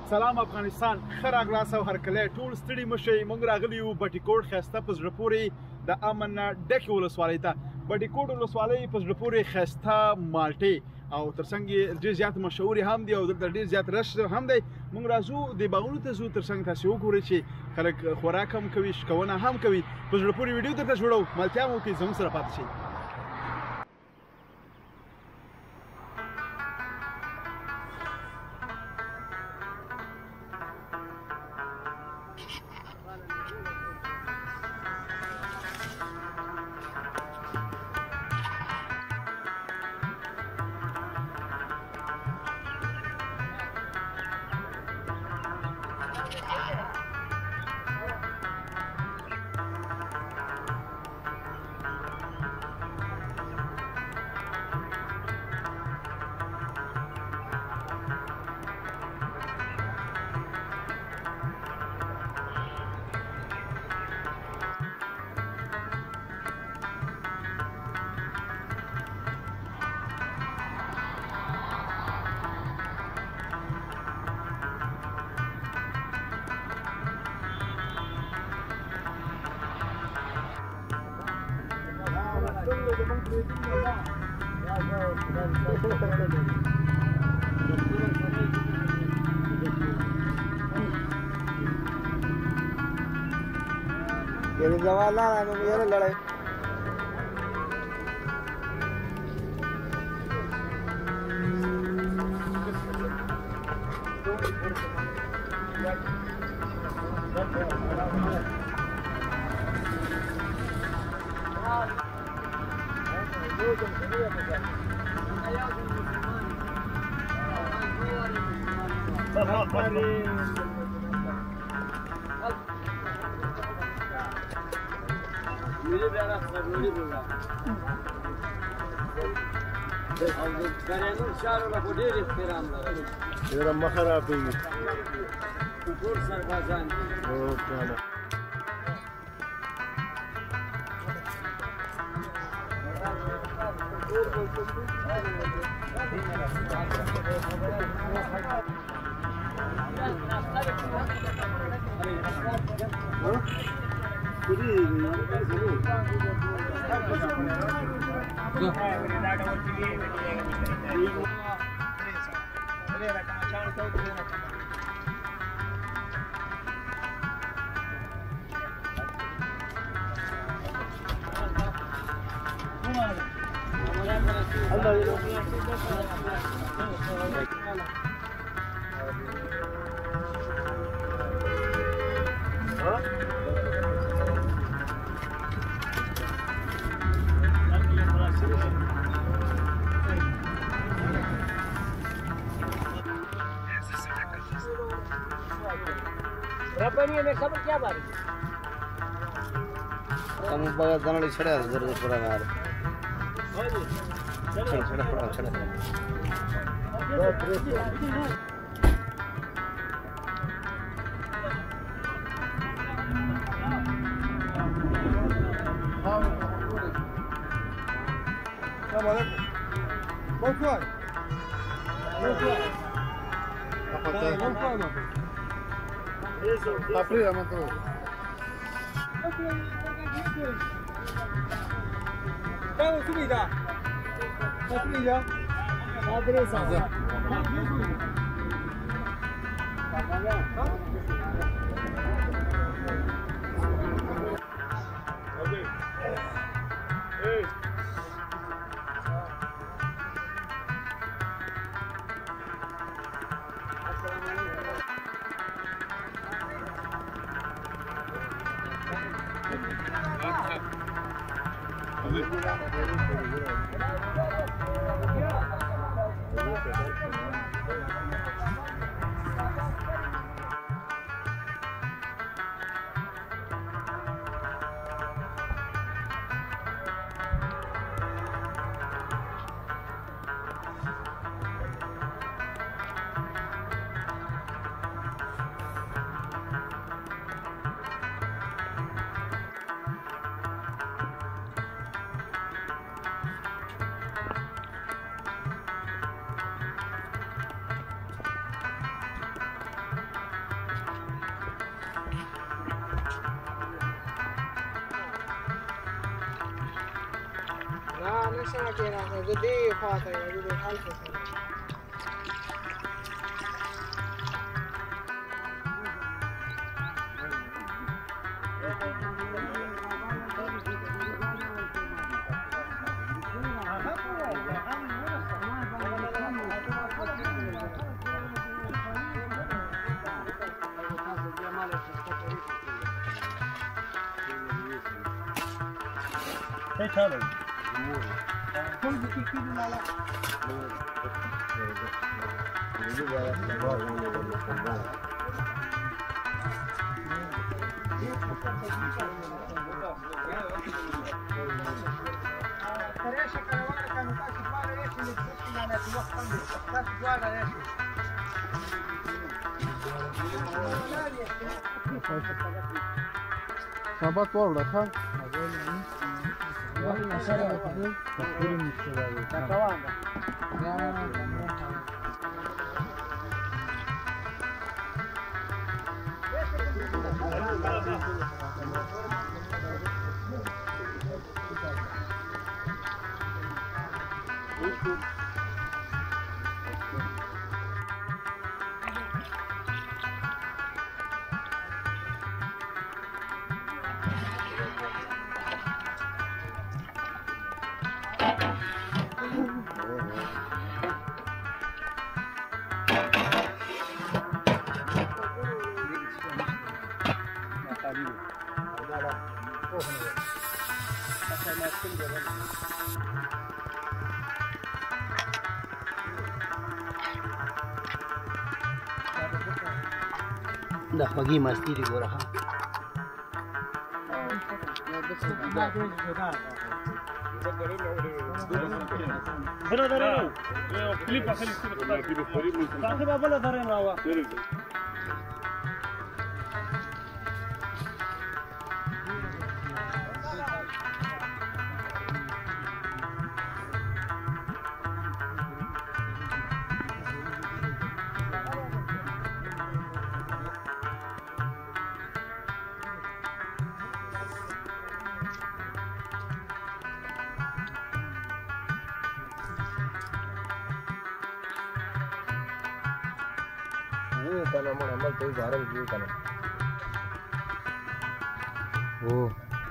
سلام افغانستان، ښه راغلاست او هرکلی ټول ستړي مه شئ. موږ راغلي یو بټي کوټ ښایسته په زړه پورې د امن نه ډکې ولسوالۍ ته. بټي کوټ ولسوالۍ په زړه پورې ښایسته مالټې او ترڅنګ یې ډېر زیات مشهورې هم دي او دلته ډېر زیات رش هم دی. موږ راځو د باغونو ته ځو، ترڅنګ تاسې وګورئ چې خلک خوراک هم کوي، شکونه هم کوي. په زړه پورې ویډیو درته جوړوو، ملتیا مو وکړئ، زموږ سره پاتې شئ. Jadi jawablah, anu biar lelai. Era más rápido. रबनी में खबर क्या बात है? हम बगैर दाना छड़े जरूर पूरा मार छड़े Aprila, mato. Vamos, subida. Subida. Adresa. نه نشم کېناستلی زه دې خواته یم زه دې هلته سره Hey, Charlie. Sabat var orada kan. د خوږې مستي دي ګوره ښه kana mana amal tu barang tu kana. Oh.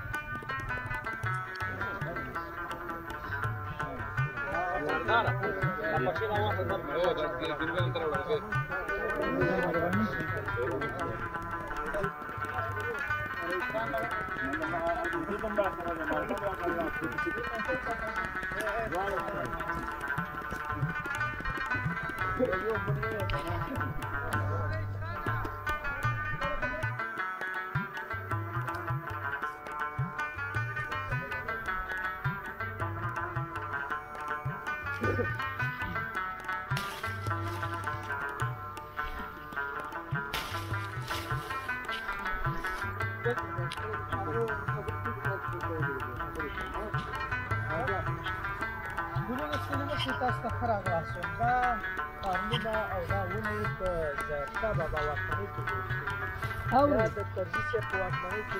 تاسو ته ښه راغلاست دا فارمونه او دا ونې په ظاهرشاه بابا واکمنۍ کې جوړ شوي دا د کرزي صاحب په واکمنۍ کې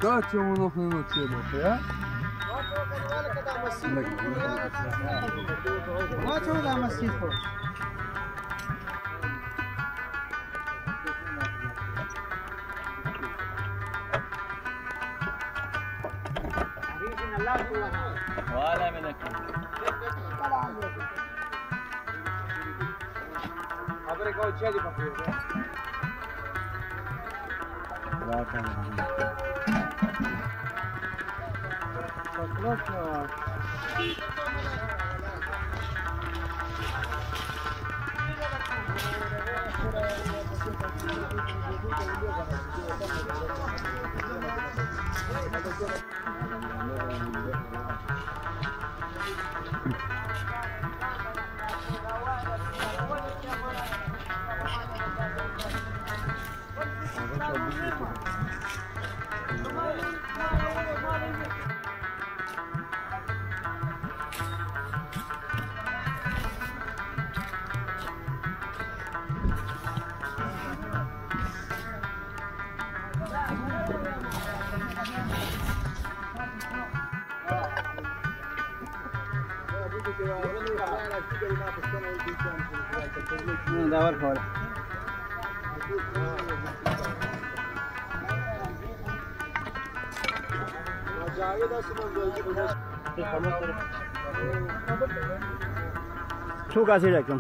Facciamo una cena, Facciamo da massiccio. ولا منك Avrei conciati proprio. Da var fuori. Su kasih reklam.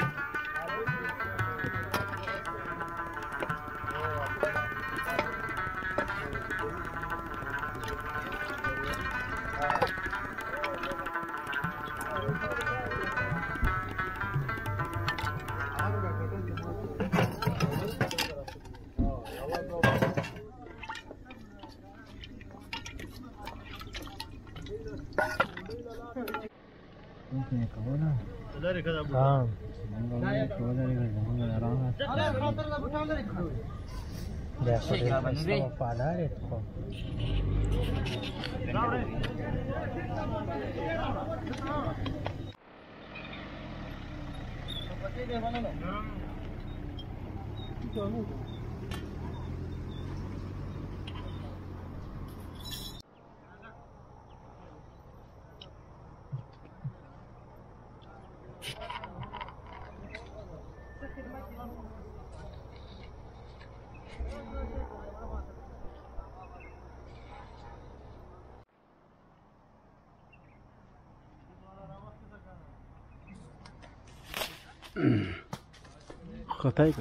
خطايك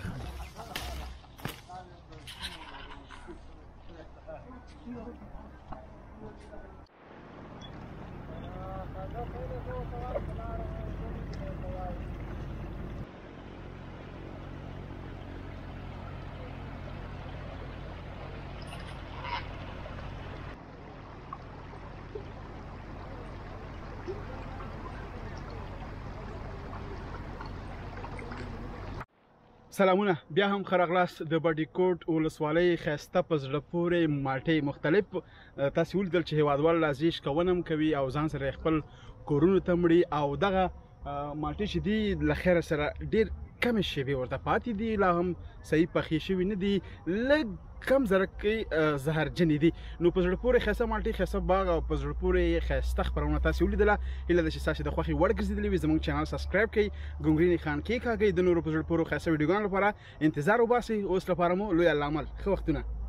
سلامونه بیا هم ښه راغلاست د بټيکوټ ولسوالۍ ښایسته په زړه پورې مالټې مختلف تاسې ولیدل چې هېوادوال راځي شکونه هم کوي او ځان سره خپل کورونو ته مړي او دغه مالټې چې دي له خیره سره ډېر کمې شیبې ورته پاتې دي لا هم صحیح پخې شوي نه دي لږ کم زرکې زهرجنې دي نو په زړه پورې ښایسته مالټې ښایسته باغ او په زړه پورې ښایسته خپرونه تاسې ولیدله هیله ده چې ستاسې د خوښې وړ ګرځېدلې وي زموږ چینل سبسکرایب کړئ ګونګرینې خان کېکاږئ د نورو په زړه پورې ښایسته ویډیوګانو لپاره انتظار وباسئ اوس لپاره مو لوی الله مل ښه وختونه